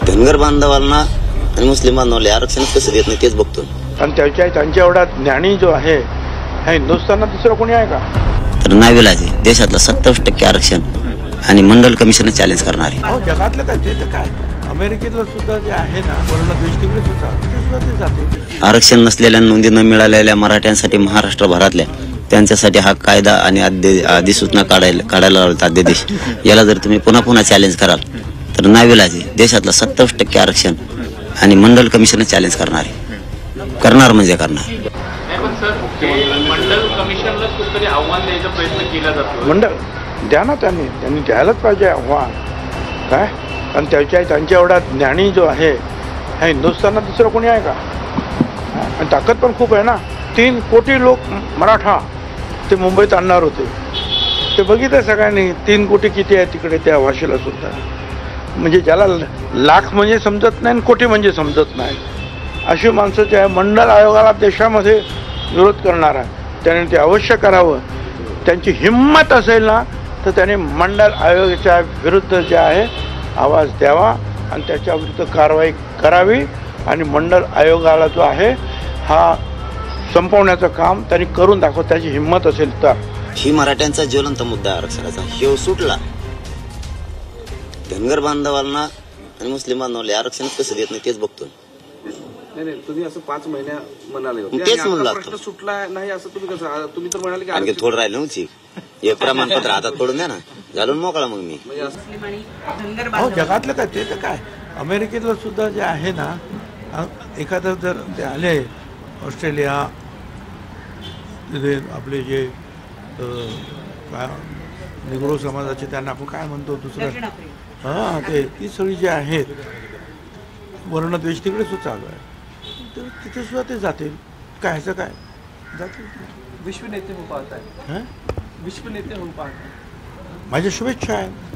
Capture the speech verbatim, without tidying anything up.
धनगर बांधवांना आणि मुस्लिम बांधवांना आरक्षण कसं देत नाही तेच बघतो. आणि त्याच्या त्यांच्या एवढा ज्ञानी जो आहे ह्या हिंदुस्थानात दुसरं कोणी आहे का? तर नाविलाज आहे देशातलं सत्तावीस टक्के आरक्षण आणि मंडल कमिशन चॅलेंज करणार आहे. हो जगातलं काय ते तर काय अमेरिकेतलं सुद्धा जे आहे ना वर्ण तिकडे सुद्धा ते सुद्धा ते जाते. आरक्षण नसलेल्या नोंदी न मिळालेल्या मराठ्यांसाठी महाराष्ट्रभरातल्या त्यांच्यासाठी हा कायदा आणि अधिसूचना काढायला काढायला लावतात अध्यादेश. याला जर तुम्ही पुन्हा पुन्हा चॅलेंज कराल तर नाविलाज आहे देशातलं सत्तावीस टक्के आरक्षण आणि मंडल कमिशन चॅलेंज करणार आहे. करणार म्हणजे करणार. मंडल कमिशनला कुठेतरी आव्हान द्यायचा प्रयत्न केला जातो. मंडळ द्या ना त्यांनी त्यांनी द्यायलाच पाहिजे आव्हान काय. आणि त्याच्या त्यांच्या एवढा ज्ञानी जो आहे ह्या हिंदुस्थानात दुसरं कोणी आहे का? आणि ताकद पण खूप आहे ना. तीन कोटी लोक मराठा ते मुंबईत आणणार होते. ते बघितलं सगळ्यांनी तीन कोटी किती आहे तिकडे त्या भाषेला सुद्धा. म्हणजे ज्याला लाख म्हणजे समजत नाही आणि कोटी म्हणजे समजत नाही अशी माणसं जे आहे मंडल आयोगाला देशामध्ये विरोध करणार आहे. त्याने ते अवश्य करावं. त्यांची हिंमत असेल ना तर त्याने मंडल आयोगाच्या विरुद्ध जे आहे आवाज द्यावा आणि त्याच्या विरुद्ध कारवाई करावी. आणि मंडल आयोगाला जो आहे हा संपवण्याचं काम त्यांनी करून दाखव त्याची हिंमत असेल तर. ही मराठ्यांचा ज्वलंत मुद्दा आरक्षणाचा हे सुटला. धनगर बांधवांना आणि मुस्लिम बांधवांना आरक्षण कसं देत नाही तेच बघतो. नाही नाही तुम्ही असं पाच महिन्या म्हणाले होते तेच म्हणलं प्रश्न सुटला नाही असं तुम्ही कसं तुम्ही तर म्हणाले की आणखी थोडं राहिलं नव्हती. हे प्रमाणपत्र हातात पडून द्या ना घालून मोकळा मग मी. हो जगातलं काय ते तर काय अमेरिकेतलं सुद्धा जे आहे ना एखादं जर ते आले ऑस्ट्रेलिया तिथे आपले जे काय निग्रो समाजाचे त्यांना आपण काय म्हणतो दुसरं हां ते ती सगळी जे आहेत वर्णद्वेष तिकडे सुद्धा चालू आहे. तर तिथे सुद्धा ते जातील काय ह्याचं काय जातील. विश्व नेते हो पाहत आहे. हां विश्व नेते हो पाहत आहे. माझ्या शुभेच्छा आहेत.